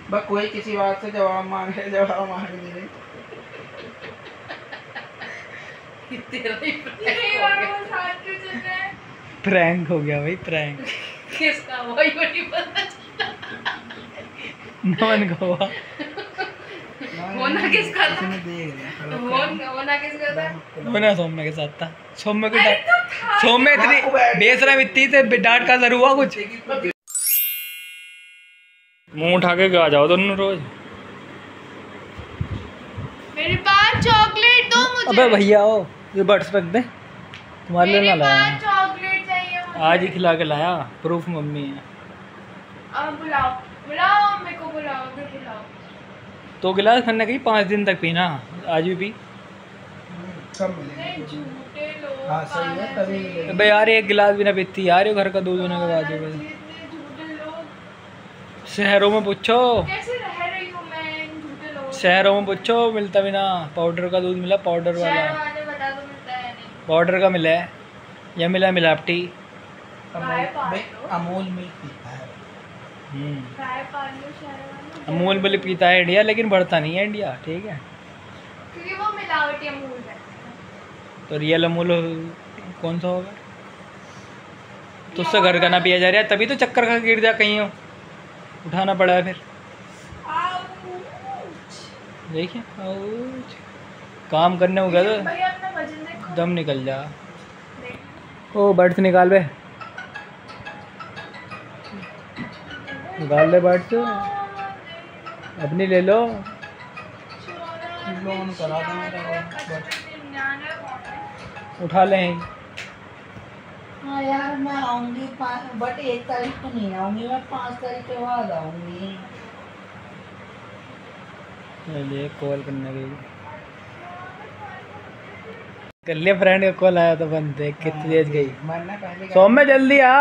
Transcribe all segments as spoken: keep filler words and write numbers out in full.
बस कोई किसी बात से जवाब मांगे जवाब मांग दे रही। प्रैंक हो गया भाई, प्रैंक किसका? वही वही पता नमन का हुआ। होना किसका था? देख रहे होना किसका था? होना सौम्य के साथ था। सौम्य को डांट, सौम्य इतनी बेशरम इतनी से डांट का जरूर हुआ कुछ। मुंह उठा के आ जाओ दोनों रोज। मेरे पास चॉकलेट दो मुझे। अबे भैया आओ, ये बर्ड्स रख दे, तुम्हारे लिए ना लाया। मेरे पास चॉकलेट चाहिए मुझे। आज ही खिला के लाया, प्रूफ मम्मी है। अब बुलाओ बुलाओ मेरे को, बुलाओ मेरे को बुलाओ। तो गिलास खाने की पाँच दिन तक पीना, आज भी पी। सब मिलेंगे। नहीं झूठे लोग। हाँ सही है तभी। अबे यार एक गिलास भी ना पीती यार, ये घर का दूध होने के बाद भी। झूठे लोग शहरों में पूछो, कैसे रह रही हूँ मैं इन झूठे लोगों से? शहरों में पूछो, मिलता भी ना। पाउडर का दूध मिला, पाउडर शहर वाला वाले बता दो मिलता है नहीं। पाउडर का मिला है या मिला मिलावटी। गाय पाल भाई लो। अमूल मिल्क पीता है। हम्म गाय पाल लो शहर वाले। अमूल मिल्क पीता है इंडिया, लेकिन बढ़ता नहीं है इंडिया, ठीक है। क्योंकि वो मिलावटी अमूल है। तो रियल अमूल कौन सा होगा? तो उससे घर का ना पिया जा रहा है, तभी तो चक्कर खा गिर जा कहीं हो, उठाना पड़ा है फिर। देखिए आउच। काम करने हो गया तो भैया अपना वजन देखो। दम निकल जा। देख। ओ बर्ड्स निकाल बे, निकाल ले बर्ड्स, अपनी ले लो। लोन करा दो मेरा। उठा लें। हाँ यार मैं आऊँगी बट एक तारीख को नहीं आऊँगी, मैं पाँच तारीख के बाद आऊँगी। चलिए कॉल करने गई, कर लिया फ्रेंड का कॉल आया तो बंद, देख कितनी तेज गई। मैंने पहले सौम्य जल्दी आ।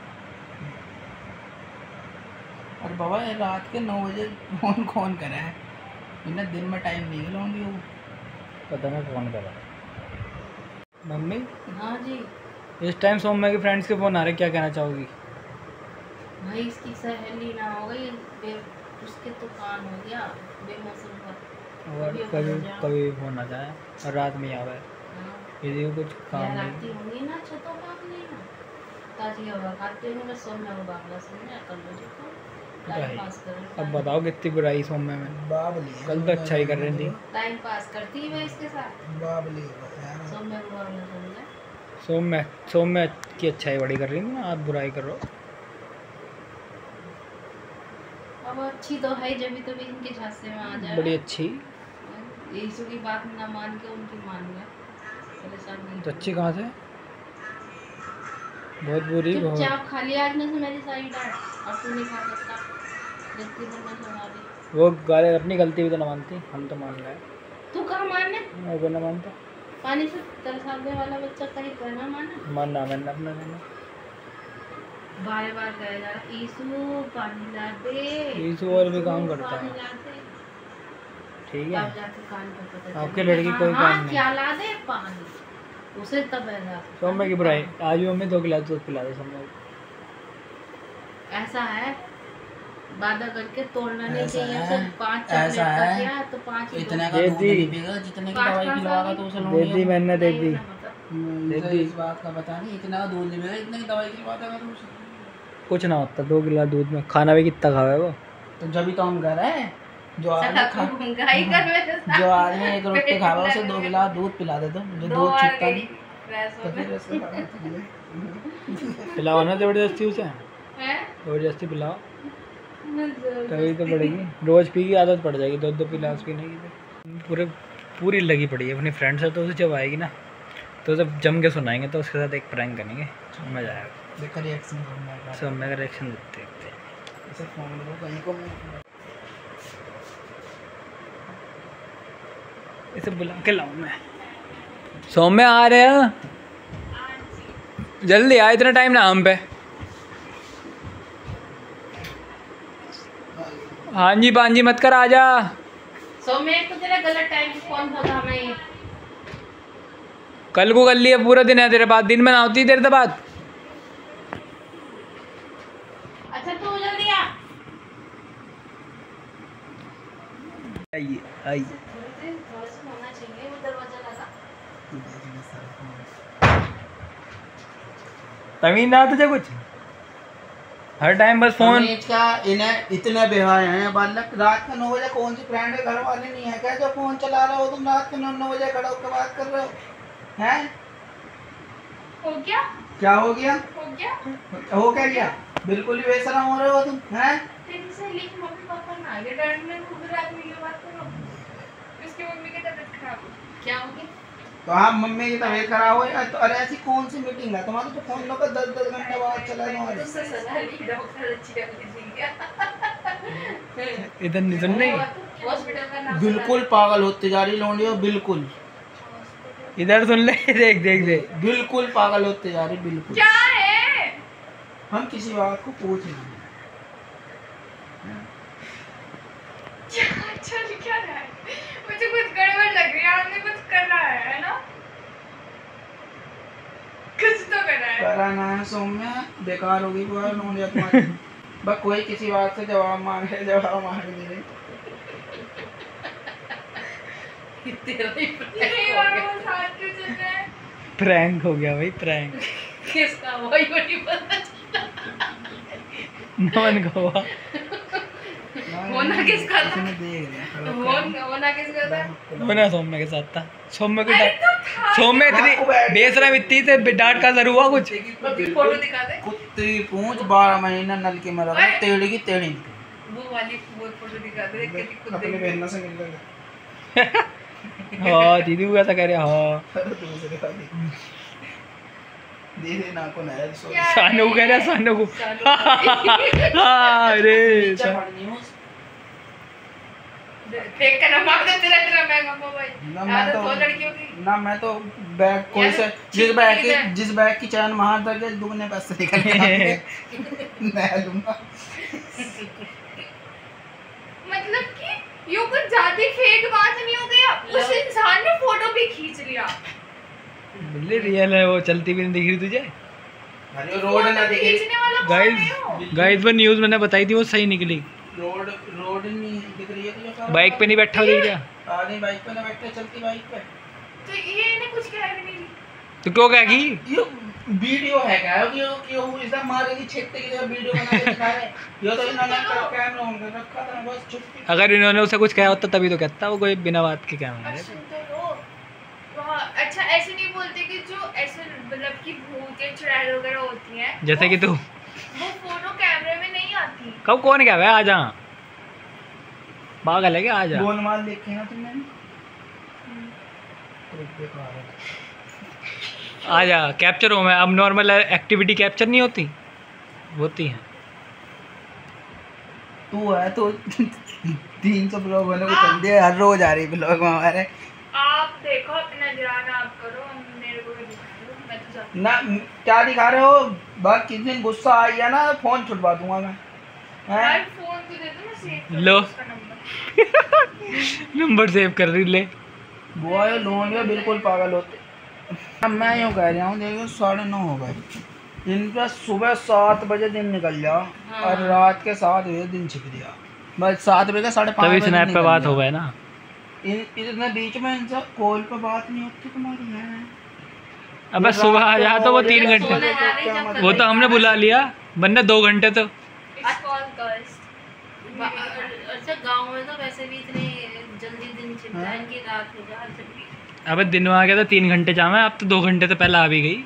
और बाबा ये रात के नौ बजे फोन कौन करा है? इन्हें दिन में टाइम नहीं गिलाऊंगी वो। पता नहीं फोन करा। मम्मी हाँ जी इस टाइम सौम्य के फ्रेंड्स के फोन आ रहे, क्या कहना चाहोगी? भाई इसकी सहेली ना हो गई, बे उसके तो कान हो गया बेमौसम पर। और कभी कभी फोन आ जाए और रात में आवे, यदि कुछ काम नहीं। राती होंगी ना छतों पर अपनी ना ताजी हवा खाते होंगे, बस सोने को बाबला सुनने कर लो जो टाइम पास कर। अब बताओ कितनी बुराई सौम्य में। बाबली कल तो अच्छा ही कर रही थी। टाइम पास करती है मैं इसके साथ। बाबली सोने को बाबला सुन ले। सौम्य सौम्य की अच्छाई बड़ी कर रही थी ना, आप बुराई कर रहे हो। अब अच्छी तो है जब भी तो भी इनके झांसे में आ जाए। बड़ी अच्छी। यीशु की बात ना मान के उनकी मान गया, परेशान नहीं। तो अच्छी कहाँ से? बहुत बुरी। बहुत चुपचाप खा लिया आज में से मेरी सारी डांट, और तू नहीं खा सकता जितनी देर में सुना दी। वो गाले अपनी गलती भी तो ना मानती, हम तो मान गए। तू कहाँ माने? मैं भी ना मानता। पानी से तरसाने वाला बच्चा कहीं पर ना माने। मानना मैंने अपना देना। बार बार कह जा रहा ईसु पानी ला दे। ईसु और भी काम करता पानी है, ला दे। ठीक है। तब जाके कान पर पता चला। आपके लड़की हाँ, कोई हाँ, काम नहीं। क्या ला दे? पानी। उसे तब एहसास। सौम्य की बुराई। आज भी मम्मी दो गिलास दूध पिला दे सौम्य को। ऐसा है वादा करके तोड़ना नहीं ऐसा चाहिए। है, उसे पाँच ऐसा चॉकलेट का है। दिया तो पाँच ही इतने दो। का दे दूध दी। नहीं पीएगा जितने की पाँच दवाई पाँच खिलवाएगा वाली? तो उसे दे लूंगी दी मैंने, दे नहीं, दी। उसे पता। दे इसे दी। इस बात का पता नहीं, इतना का दूध नहीं पीएगा इतने की दवाई खिलवाता है तो उसे। कुछ ना होता दो गिलास दूध में, खाना भी कितना खावे वो। तो जब भी तो हम घर है, जो आदमी खा महंगाई कर मेरे साथ। जो आदमी एक रोटी खावा उसे दो गिलास दूध पिला दे, तो जो दो दूध बार छूटता गई नहीं वैसों तो में। फिर उसको खाना चाहिए। पिलाओ ना जबरदस्ती उसे, हैं? जबरदस्ती पिलाओ जबरदस्ती। तभी तो बढ़ेगी। रोज पी की आदत पड़ जाएगी, दो दो गिलास पीने की। पूरे पूरी लगी पड़ी है अपनी फ्रेंड से, तो उसे जब आएगी ना तो जब जम के सुनाएंगे तो उसके साथ एक प्रैंक करेंगे, मजा आएगा। देखो रिएक्शन करना है। सब मेरा रिएक्शन देखते देखते इसे फोन करो कहीं को मैं इसे बुला के लाऊं मैं। सौम्य आ रहे हैं, जल्दी आ, इतना टाइम ना हम पे। हाँ जी पांजी मत कर, आजा। सौम्य तो तेरा गलत टाइम पे फोन था हमें। कल को कर लिया, पूरा दिन है तेरे पास, दिन में ना होती देर बाद। अच्छा तू जल्दी आ। आइए आइए। थोड़ा सा होना चाहिए वो दरवाजा लगा। तमीज ना तुझे कुछ, हर टाइम बस फोन। तमीज का इन्हें इतने बेहाय हैं बालक। रात के नौ बजे कौन सी फ्रेंड है घर वाले नहीं है क्या जो फोन चला रहे हो तुम? रात के नौ नौ बजे खड़ा होकर बात कर रहे हो हैं? हो गया क्या हो गया? हो गया हो क्या गया? बिल्कुल ही बेशरम हो रहे हो तुम हैं? तेरी सहेली की मम्मी पापा ना आगे डरने खुद रात में ये बात करो। उसकी मम्मी की तबीयत खराब हो क्या होगी? तो हाँ मम्मी की तबीयत खराब हो या तो अरे ऐसी कौन सी मीटिंग है तुम्हारी तो फोन लो दस दस घंटे बाद चला तुम्हारे? तुझसे सलाह ली डॉक्टर अच्छी वाली दी इधर नहीं सुन रही, हॉस्पिटल का नाम बिल्कुल पागल होते जा रही लोंडी हो, बिल्कुल इधर सुन ले। देख देख देख बिल्कुल पागल होते जा रही बिल्कुल। क्या है? हम किसी बात को पूछ रहे हैं। क्या चल क्या रहा है? मुझे कुछ गड़बड़ लग रही है। आपने कुछ कर रहा है है ना? कुछ तो कर रहा है। करा ना है सौम्या, बेकार होगी पूरा लोंडिया तुम्हारी। बस कोई किसी बात से जवाब मांगे जवाब मांग दे रही। तेरा ही नहीं और वो साथ क्यों चल रहा है? प्रैंक हो गया भाई, प्रैंक। किसका? वही वही पता चला। नमन को हुआ। होना किसका था? इसमें देख रहे हैं। होना होना किसका था? होना सौम्य के साथ था। सौम्य को अरे डांट, तो था। सौम्य इतनी बेशरम इतनी से डांट का जरूर हुआ कुछ। फोटो दिखा दे। कुत्ती पूंछ बारह महीना नलके में रखा अरे! टेढ़ी की टेढ़ी। वो वाली वो फोटो दिखा दे। कितनी खुद अपने देख। बहना से मिल रहे हाँ दीदी को ऐसा कह रहे हाँ। दूसरे वाली दीदी ना को ना है सो क्या सानू को कह रहा है, सानू को। सानू। हाँ अरे नीचे पड़नी हो। देख कर ना मार दे तेरा तेरा महंगा मोबाइल। ना यार मैं तो तो दो लड़कियों की ना मैं तो बैग कोई यार, से छिप जिस बैग की किधर? जिस बैग की चैन मार तक दुगने पैसे निकल गए मैं लूंगा। मतलब कि ये कुछ ज्यादा फेक बात नहीं हो गया? उस इंसान ने फोटो भी खींच लिया। बिल्ली रियल है वो, चलती भी नहीं दिख रही तुझे? अरे रोड ना दिखे। खींचने वाला कौन गाइस है वो? गाइस वो न्यूज़ मैंने बताई थी वो सही निकली। रोड रोड नहीं दिख रही है तुझे? बाइक पे नहीं बैठा हुआ दिख रहा? आगे बाइक पे ना बैठते चलती बाइक पे। तो ये इन्हें कुछ कह भी नहीं रही। तो क्यों कहेगी? ये वीडियो है क्या? ये कि वो इधर मारेगी छेकते की जगह वीडियो बना के दिखा रहे। ये तो इन्होंने कैमरा ऑन कर रखा था बस चुप। अगर इन्होंने उसे कुछ कहा होता तभी तो कहता वो कोई बिना बात के कैमरा है। अच्छा तो लो वहाँ अच्छा ऐसे नहीं बोलते कि जो ऐसे मतलब कि भूत या चुड़ैल वगैरह होती हैं जैसे कि तू वो फोटो कैमरे में नहीं आती। कब कौन क्या है आ जा पागल है क्या? आ जा गोलमाल देखे ना तुमने? आ जा कैप्चर हो मैं अब नॉर्मल एक्टिविटी कैप्चर नहीं होती होती है। तू है तो तीन सौ ब्लॉग होने को चल दिया हर रोज आ रही ब्लॉग में हमारे। आप देखो अपना नजराना आप करो मेरे को भी दिखा दो मैं तो जाती ना क्या दिखा रहे हो? बस किस दिन गुस्सा आई है ना फोन छुड़वा दूंगा मैं। हूँ। हैं? यार फोन तो दे दो मैं सेव कर लो। लूँ उसका नंबर। नंबर सेव कर रही ले। वो आए लोग बिल्कुल पागल होते। अब मैं यूँ कह रहा हूँ देखो साढ़े नौ हो गए। दिन पे सुबह सात बजे दिन निकल जाओ हाँ। और रात के सात बजे दिन छिप गया। बस सात बजे साढ़े पाँच तभी बजे स्नैप पे निकल बात गया। हो गए ना। इन इतने बीच में इनसे कॉल पे बात नहीं होती तुम्हारी है? अबे सुबह आ जा तो वो तीन सोने घंटे आ रही जब वो तो हमने बुला लिया वरना दो घंटे तो It's called girls. अच्छा गांव में तो वैसे भी इतने जल्दी दिन छिपता है इनकी रात हो जाए जब भी। अबे दिन में आ गया था तीन घंटे जामा अब तो दो घंटे तो पहले आ भी गई।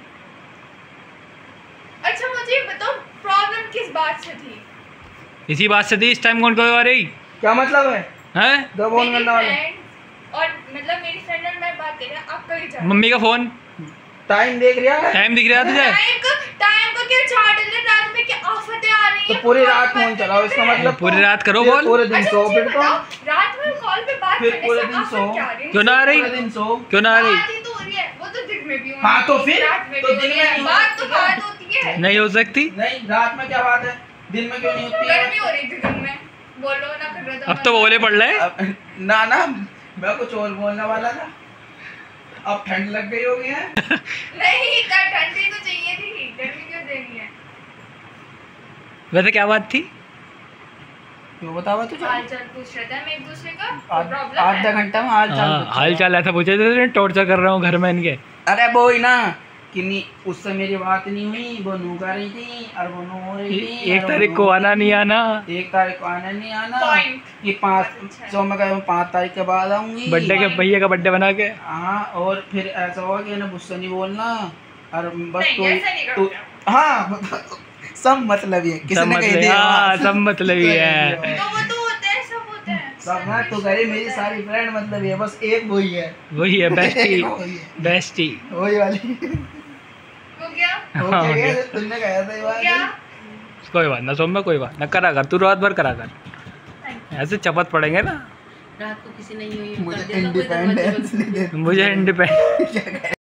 अच्छा मुझे ये बताओ प्रॉब्लम किस बात से थी? इसी बात से थी इस टाइम कौन कॉल आ रही क्या मतलब है? हैं? दो फोन मेरी करने वाले फ्रेंड और मतलब मेरी फ्रेंड और मैं बात कर रहे हैं आप कहीं जा रहे मम्मी का फोन टाइम देख रहा है? टाइम दिख रहा है तुझे? टाइम का टाइम का क्या चार्ट है रात में क्या आफतें आ रही तो हैं पूरी रात फोन चलाओ इसका मतलब पूरी रात करो फिर कॉल। पूरे दिन अच्छा सो मुझे फिर तो बताओ रात में कॉल पे बात फिर करने पूरे से दिन आफत सो। क्या आ रही है? क्यों ना आ रही पूरे दिन सो। क्यों ना आ रही? बात ही तो हो रही है वो तो दिन में भी होनी हाँ, तो है, फिर? रात में तो भी दिन होनी में है नहीं बात तो होती है। बात होती है। नहीं हो सकती। नहीं रात में क्या बात है? दिन में क्यों नहीं होती है? गर्मी हो रही थी दिन में बोलो ना कर रहा था अब तो वो ओले पड़ रहे। अब ना ना मैं कुछ और बोलने वाला था। अब ठंड लग गई होगी है? नहीं इतना ठंडी तो चाहिए थी गर्मी क्यों देनी है? वैसे क्या बात थी? क्यों बतावा तुझे? हाल चाल पूछ रहे थे हम एक दूसरे का, आध- प्रॉब्लम आधा है? घंटा में हाल चाल हाँ पूछा। हाल चाल ऐसा पूछे थे टॉर्चर कर रहा हूँ घर में इनके। अरे वो ही ना कि नहीं, उससे मेरी बात नहीं हुई, वो नू कर रही थी और वो नू हो रही थी। एक और तारीख वो को नू- आना नहीं आना, एक तारीख को आना नहीं आना, Point. कि पाँच अच्छा। सौ में कहा पाँच तारीख के बाद आऊंगी। बर्थडे के भैया का बर्थडे बना के। हाँ, और फिर ऐसा हुआ कि ना मुझसे नहीं बोलना और बस नहीं, तू ऐसा नहीं तू करते हाँ सब मतलब ये सब किसने कह मतलब दिया? हाँ सब मतलब ही है। तो वो तो होते हैं, सब होते हैं। सब ना तो करे मेरी सारी फ्रेंड मतलब ये बस एक वही है। वही है बेस्टी वही है, बेस्टी। वही वाली। वो क्या? वो हाँ, क्या okay. कहा? तुमने कहा था ये वो बात? क्या? कोई बात ना सोम कोई बात ना करा कर, तू रात भर करा कर, Thank ऐसे चपत पड़ेंगे ना। रात को किसी नहीं हुई मुझे कर दिया तो कोई दरवाजे इंडिपेंडेंस बंद- नहीं देते। मुझे इंडिपेंडेंट